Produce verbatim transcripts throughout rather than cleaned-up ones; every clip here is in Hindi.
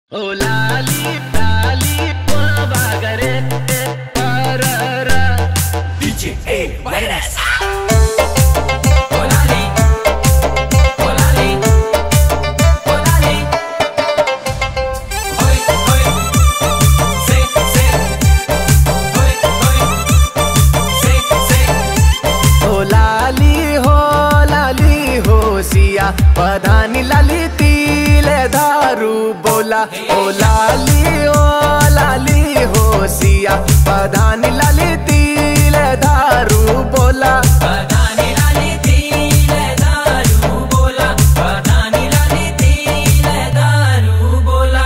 ओ लाली लाली बागरे पररा डीजे ए वायरस ओ लाली ओ लाली ओ लाली होय होय से से होय होय से से ओ लाली हो लाली हो सिया पधानी लाली तिले दारू बोला ओ लाली ओ लाली हो सिया पधानी लाली तिले दारू बोला पधानी लाली तिले दारू बोला पधानी लाली तिले दारू बोला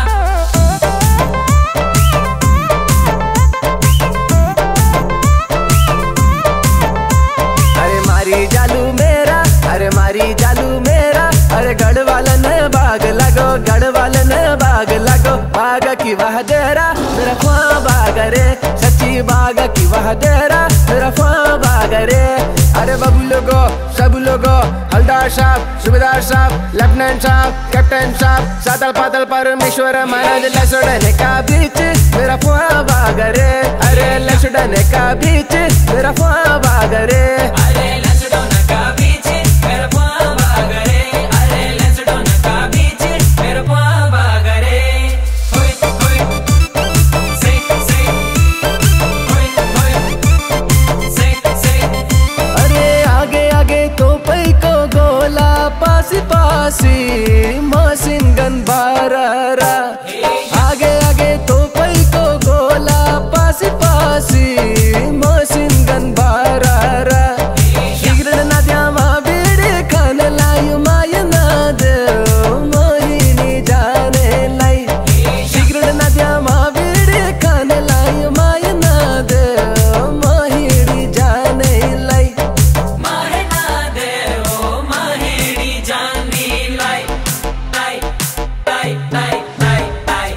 अरे मारी जालू मेरा अरे मारी जालू मेरा अरे गढ़ वालन बाग लगो गढ़ वालन बाग लगो बाग की वह देरा मेरा ख्वा बाग रे सच्ची बाग की वह देरा मेरा ख्वा बाग रे अरे बाबू लोगो सब लोगो हलदार साहब सूबेदार साहब लेफ्टिनेंट साहब कैप्टन साहब सादल पादल परमेश्वर महाराज लसड़ने का बीच मेरा ख्वा बाग रे अरे लसड़ने का बीच मेरा ख्वा बाग रे अरे लसड़ने का बीच मेरा ख्वा बाग रे अरे लसड़ने का बीच मेरा ख्वा बाग रे होय होय से से होय होय से से अरे आगे आगे तो पई को गोला पासी पासी मशीन गन बारारा आगे आगे तो पई को गोला पासी पासी मशीन गन बारारा सिगरेट ना द्यावा बीड़ी खान लायु माय ना दे मोहिनी जाने लाई सिगरेट ना द्यावा बीड़ी खान लायु माय ना दे मोहिनी जाने लाई माहे ना दे ओ मोहिनी जाने लाई लाई लाई लाई लाई लाई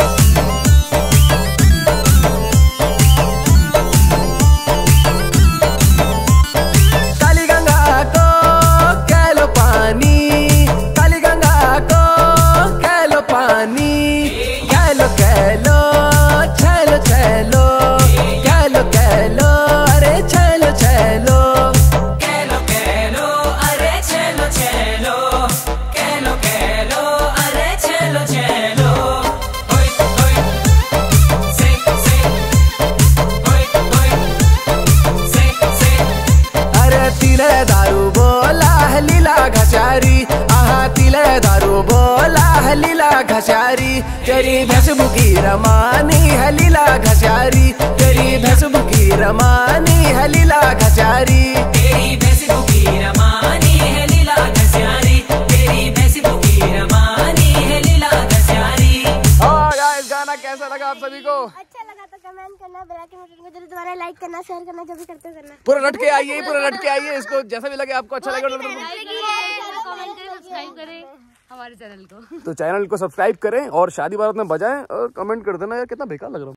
काली गंगा को कैलो पानी काली गंगा को कैलो पानी कैलो कैलो छैलो छैलो कैलो कैलो अरे छैलो छैलो कैलो कैलो अरे छैलो छैलो कैलो कैलो अरे छैलो छैलो होय होय से से होय होय से से अरे तिले दारू बोला है लीला घचारी आहा तिले दारू बोला है लीला घचारी तेरी भैंसबुकी रमानी है लीला घचारी तेरी भैंसबुकी रमानी है लीला घचारी तेरी भैंसबुकी रमानी है लीला घचारी तेरी भैंसबुकी रमानी है लीला घचारी। और गाइस गाना कैसा लगा आप सभी को? अच्छा लगा तो कमेंट करना, बेल आइकन को जरूर दोबारा लाइक करना, शेयर करना, जो भी करते हो करना। पूरा रट के आइए पूरा रट के आइए इसको जैसा भी लगे आपको अच्छा लगे कमेंट करें, सब्सक्राइब करें हमारे चैनल को। तो चैनल को सब्सक्राइब करें और शादी बारात में बजाएं और कमेंट कर देना यार कितना बेकार लग रहा है।